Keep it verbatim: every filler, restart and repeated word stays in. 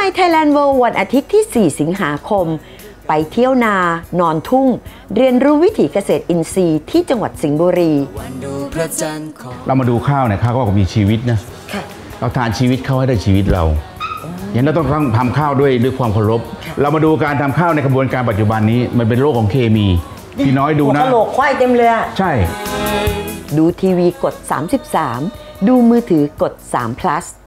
My Thailand World วันอาทิตย์ที่ สี่ สิงหาคมไปเที่ยวนานอนทุ่งเรียนรู้วิถีเกษตรอินทรีย์ที่จังหวัดสิงห์บุรีเรามาดูข้าวเนี่ยข้าวก็มีชีวิตนะเราทานชีวิตเขาให้ได้ชีวิตเราอย่างนั้นต้องทำข้าวด้วยด้วยความเคารพเรามาดูการทำข้าวในกระบวนการปัจจุบันนี้มันเป็นโลกของเคมีพี่น้อยดูนะกระโหลกควายเต็มเลยใช่ดูทีวีกดสามสิบสามดูมือถือกดสาม plus